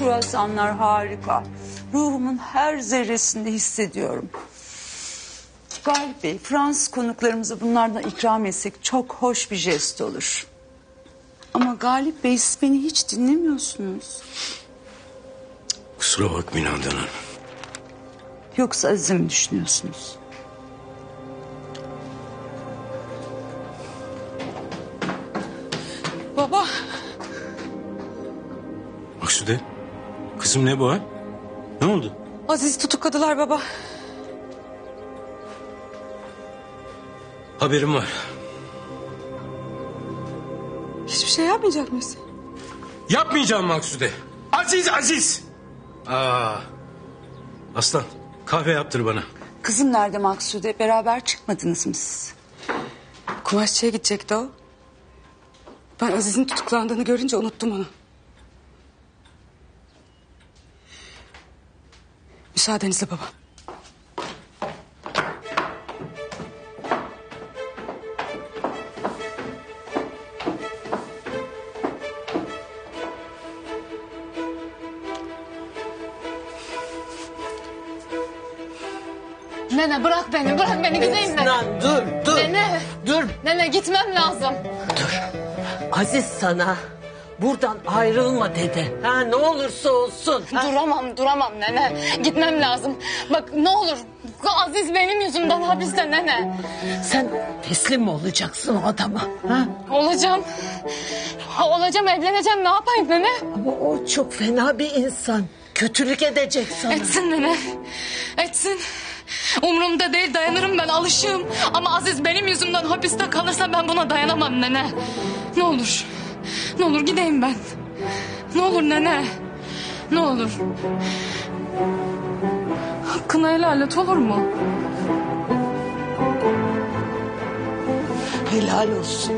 kruvasanlar harika. Ruhumun her zerresinde hissediyorum. Galip Bey, Fransız konuklarımıza bunlardan ikram etsek çok hoş bir jest olur. Ama Galip Bey, siz beni hiç dinlemiyorsunuz. Kusura bakmayın Handan Hanım. Yoksa Aziz'i mi düşünüyorsunuz? Baba. Maksude, kızım ne bu ha? Ne oldu? Aziz'i tutukladılar baba. Haberim var. Hiçbir şey yapmayacak mısın? Yapmayacağım Maksude. Aziz. Aslan, kahve yaptır bana. Kızım nerede Maksude? Beraber çıkmadınız mı siz? Kumaşçıya gidecekti o. Ben Aziz'in tutuklandığını görünce unuttum onu. Müsaadenizle baba. Nene bırak beni gideyim ben. Lan dur. Nene. Dur. Nene gitmem lazım. Aziz sana buradan ayrılma dedi. Ha, ne olursa olsun. Ha? Duramam nene. Gitmem lazım. Bak ne olur. Aziz benim yüzümden hapiste nene. Sen teslim mi olacaksın o adama? Ha? Olacağım. Evleneceğim, ne yapayım nene? Ama o çok fena bir insan. Kötülük edecek sana. Etsin nene. Etsin. Umurumda değil, dayanırım ben, alışığım. Ama Aziz benim yüzümden hapiste kalırsa ben buna dayanamam nene. Ne olur. Ne olur gideyim ben. Ne olur nene. Ne olur. Hakkını helal et, olur mu? Helal olsun.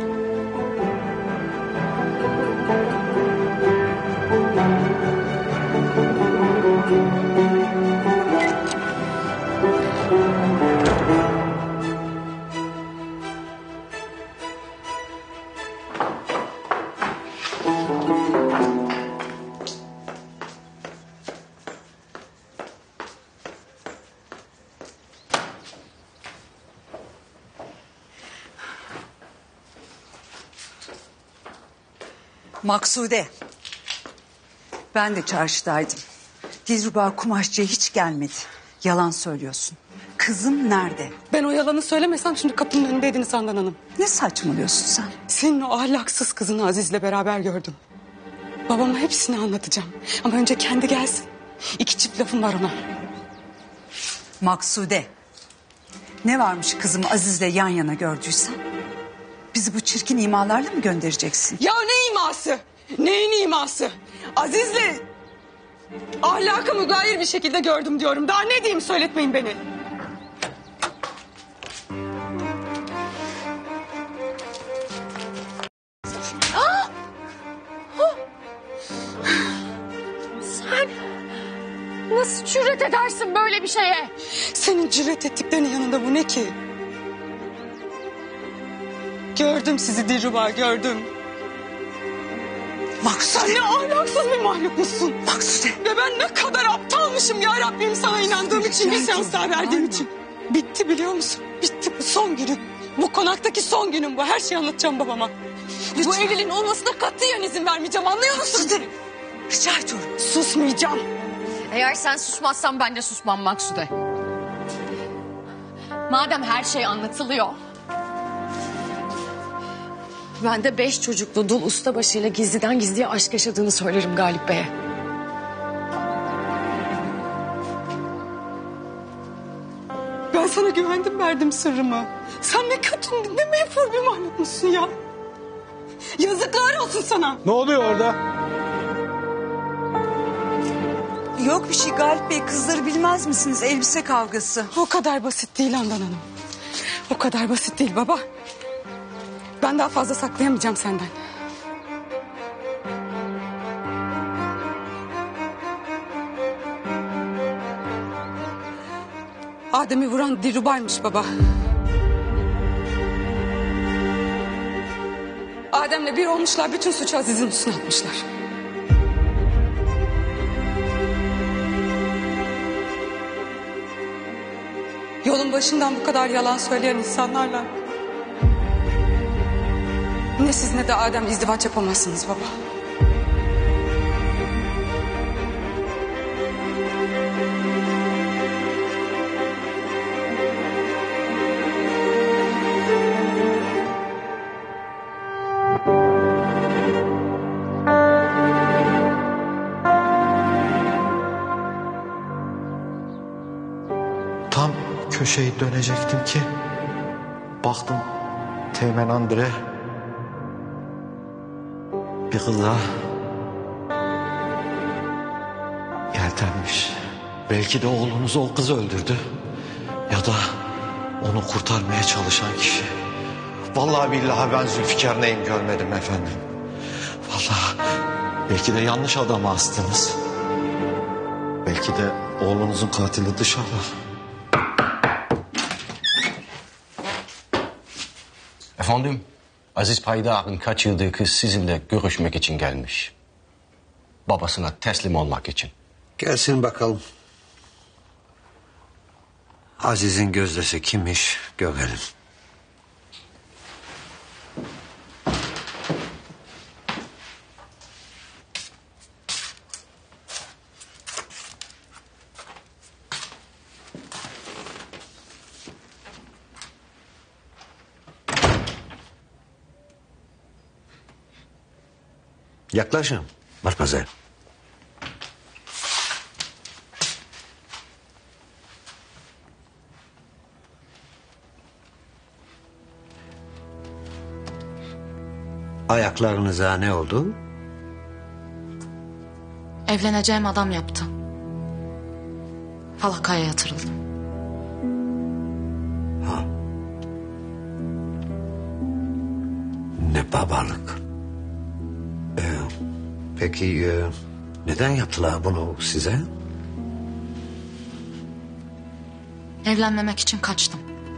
Maksude. Ben de çarşıdaydım. Dilruba kumaşçıya hiç gelmedi. Yalan söylüyorsun. Kızım nerede? Ben o yalanı söylemesem şimdi kapının önündeydiniz Handan Hanım. Ne saçmalıyorsun sen? Senin o ahlaksız kızını Aziz'le beraber gördüm. Babama hepsini anlatacağım. Ama önce kendi gelsin. 2 çift lafım var ona. Maksude. Ne varmış kızımı Aziz'le yan yana gördüysen? Bizi bu çirkin imalarla mı göndereceksin? Ya ne iması? Neyin iması? Aziz'le ahlaka mügayir bir şekilde gördüm diyorum. Daha ne diyeyim, söyletmeyin beni. Sen nasıl cüret edersin böyle bir şeye? Senin cüret ettiklerinin yanında bu ne ki? Gördüm sizi Dilruba, gördüm. Maksude. Sen ne ahlaksız bir mahlukmuşsun. Maksude. Ve ben ne kadar aptalmışım ya Rabbim, sana inandığım için, bir seans daha verdiğim için. Bitti biliyor musun? Bitti, bu son günüm. Bu konaktaki son günüm bu. Her şeyi anlatacağım babama. Bu evliliğin olmasına katiyen izin vermeyeceğim, anlıyor musun? Maksude. Rica ediyorum. Susmayacağım. Eğer sen susmazsan ben de susmam Maksude. Madem her şey anlatılıyor. Ben de 5 çocuklu dul ustabaşıyla gizliden gizliye aşk yaşadığını söylerim Galip Bey'e. Ben sana güvendim, verdim sırrımı. Sen ne kötü, ne menfur bir mahlukmuşsun ya. Yazıklar olsun sana. Ne oluyor orada? Yok bir şey Galip Bey, kızları bilmez misiniz? Elbise kavgası. O kadar basit değil Handan Hanım. O kadar basit değil baba. Ben daha fazla saklayamayacağım senden. Adem'i vuran Dilruba'ymış baba. Adem'le bir olmuşlar, bütün suçu Aziz'in üstüne atmışlar. Yolun başından bu kadar yalan söyleyen insanlarla ne siz ne de Adem izdivaç yapamazsınız baba. Tam köşeyi dönecektim ki baktım Teğmen Andre bir kıza yeltenmiş. Belki de oğlunuzu o kız öldürdü ya da onu kurtarmaya çalışan kişi. Vallahi billahi ben Zülfikar neyim görmedim efendim. Vallahi belki de yanlış adamı astınız. Belki de oğlunuzun katili dışarıda. Efendim, Aziz Paydar'ın kaçırdığı kız sizinle görüşmek için gelmiş. Babasına teslim olmak için. Gelsin bakalım. Aziz'in gözdesi kimmiş görelim. Yaklaşın, Matmazel. Ayaklarınıza ne oldu? Evleneceğim adam yaptı. Falakaya yatırıldım. Ne babalık. Peki neden yaptılar bunu size? Evlenmemek için kaçtım.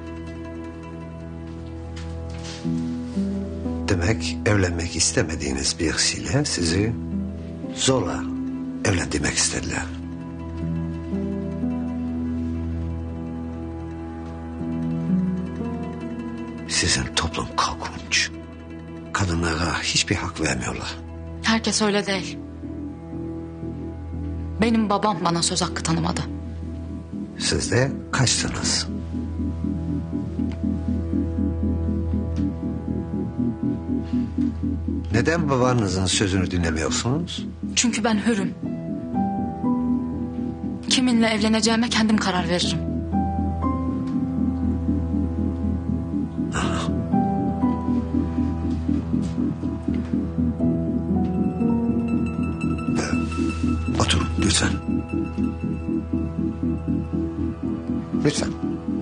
Demek evlenmek istemediğiniz birisiyle sizi zorla evlendirmek istediler. Sizin toplum korkunç. Kadınlara hiçbir hak vermiyorlar. Herkes öyle değil. Benim babam bana söz hakkı tanımadı. Siz de kaçtınız. Neden babanızın sözünü dinlemiyorsunuz? Çünkü ben hürüm. Kiminle evleneceğime kendim karar veririm. Oturun lütfen. Lütfen.